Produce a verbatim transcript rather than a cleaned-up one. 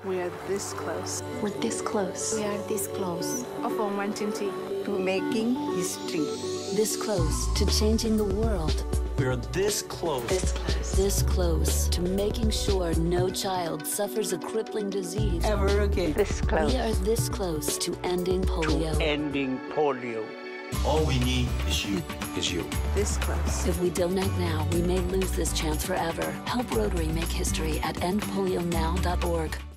We are this close. We're this close. We are this close. Of wanting to to making history. This close to changing the world. We are this close. This close. This close to making sure no child suffers a crippling disease ever again. This close. We are this close to ending polio. To ending polio. All we need is you. Is you. This close. If we don't act now, we may lose this chance forever. Help Rotary make history at end polio now dot org.